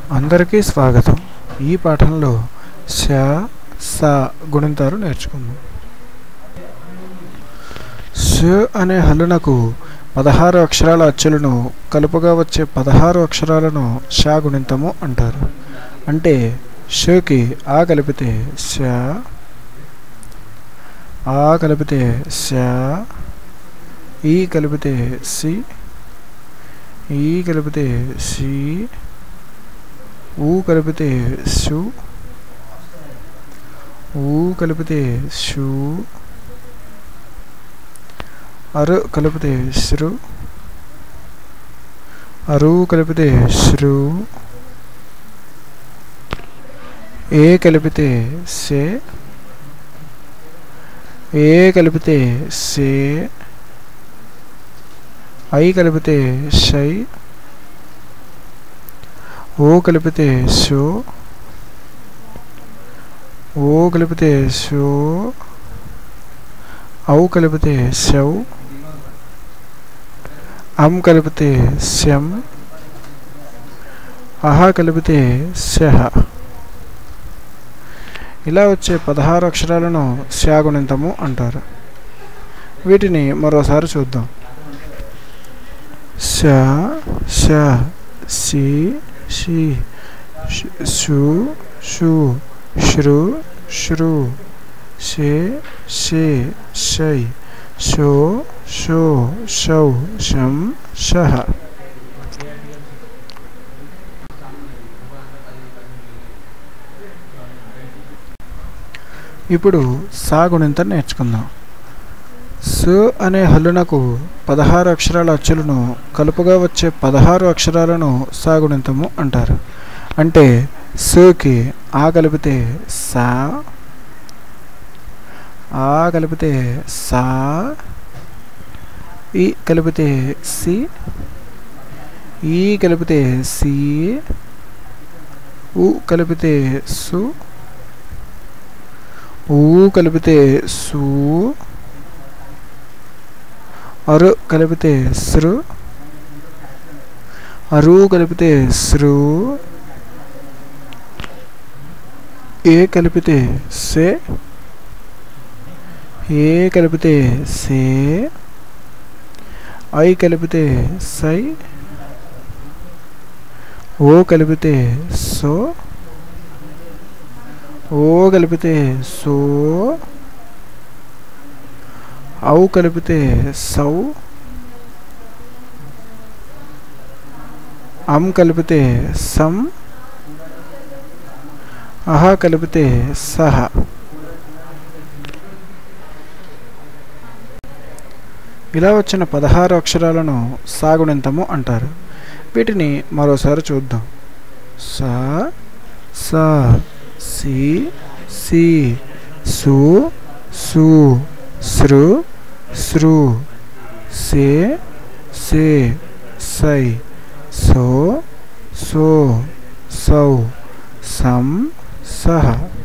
అందరికీ స్వాగతం. ఈ పాఠంలో శ స గుణింతాలు నేర్చుకుందాం. శ అనే హల్లునకు 16 అక్షరాల అచ్చులను కలుపుగా వచ్చే 16 అక్షరాలను ష గుణింతము అంటారు. అంటే షకి ఆ కలిపితే ష, ఆ కలిపితే ష, ఈ కలిపితే సి, ఈ కలిపితే సి, ఊ కలిపితే షు, ఊ కలిపితే షు, అరు కలిపితే శ్రు, అరు కలిపితే శ్రు, ఏ కలిపితే సే, ఏ కలిపితే సే, ఐ కలిపితే షై, ఓ కలిపితే షో, ఓ కలిపితే షో, ఔ కలిపితే షౌ, అం కలిపితే శం, అహ కలిపితే శహ. ఇలా వచ్చే 16 అక్షరాలను శ గుణింతము అంటారు. వీటిని మరోసారి చూద్దాం. శ, ష, సి, షి, షు, షు, శ్రు, శ్రు, షే, షే, షై, షో, షో, షౌ, షం, షహ. ఇప్పుడు సా గుణింతం నేర్చుకుందాం. స అనే హల్లునకు 16 అక్షరాల అచ్చులను కలుపుగా వచ్చే 16 అక్షరాలను సా గుణింతము అంటారు. అంటే సకి ఆ కలిపితే సా, ఆ కలిపితే సా, ఈ కలిపితే సి, ఈ కలిపితే సి, ఉ కలిపితే సు, ఊ కలిపితే సు, అరు కలిపితే సృ, అరు కలిపితే సృ, ఏ కలిపితే సే, ఏ కలిపితే సే, ఐ కలిపితే సై, ఓ కలిపితే సో, ఓ కలిపితే సో, ఔ కలిపితే సౌ, అం కలిపితే సం, అహ కలిపితే సహ. ఇలా వచ్చిన 16 అక్షరాలను సా గుణింతము అంటారు. వీటిని మరోసారి చూద్దాం. స, స, సి, సి, సు, సు, సృ, సృ, సే, సే, సై, సో, సో, సౌ, సం, సహ.